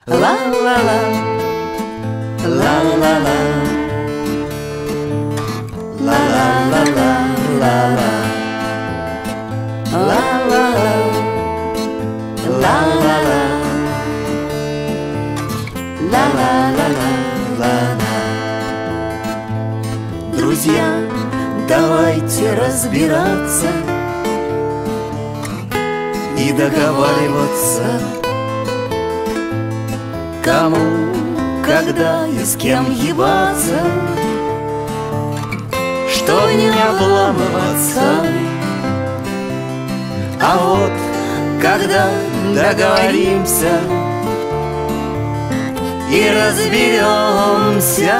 La la la, la la la, la la la la, la la, la la la, la la la, la la la la la. Друзья, давайте разбираться и договариваться, кому, когда и с кем ебаться, что не обламываться. А вот когда договоримся и разберемся,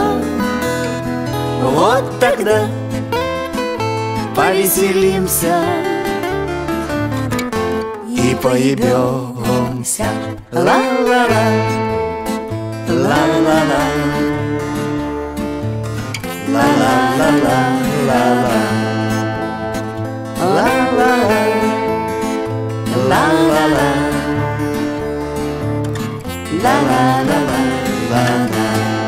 вот тогда повеселимся и поебемся. Ла-ла-ла, ла-ла-ла, ла-ла-ла-ла, ла-ла, ла-ла-ла, ла-ла-ла, ла-ла-ла, ла-ла.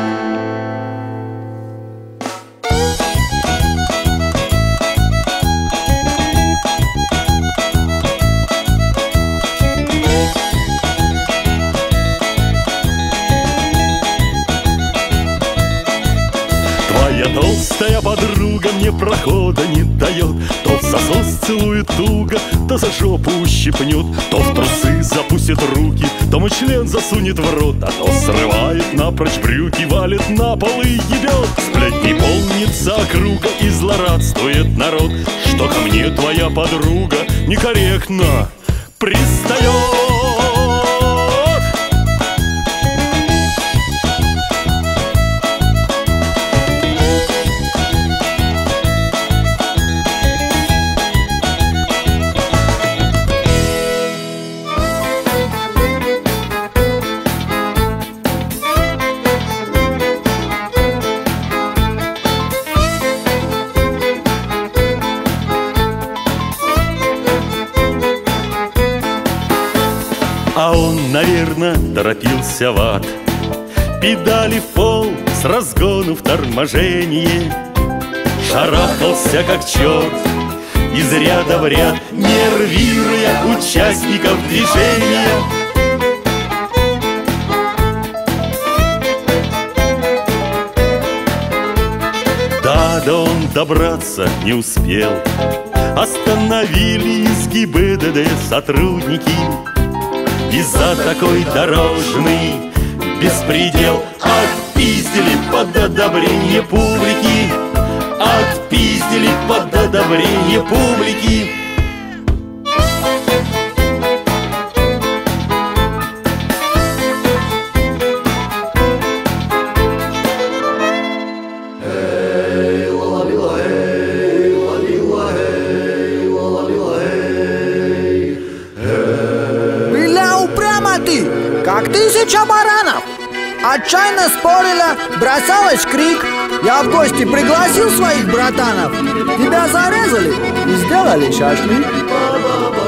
Твоя толстая подруга мне прохода не дает, то в засос целует туго, то за жопу ущипнет, то в трусы запустит руки, то мой член засунет в рот, а то срывает напрочь брюки, валит на пол и ебет. Сплетни полнится округа и злорадствует народ, что ко мне твоя подруга некорректно пристает. А он, наверно, торопился в ад. Педали в пол, с разгону в торможение, шарахался как черт из ряда в ряд, нервируя участников движения. Да он добраться не успел. Остановили из ГИБДД сотрудники. И за такой дорожный беспредел отпиздили под одобрение публики. Отпиздили под одобрение публики. Как тысяча баранов. Отчаянно спорила, бросалась в крик. Я в гости пригласил своих братанов. Тебя зарезали и сделали шашлык.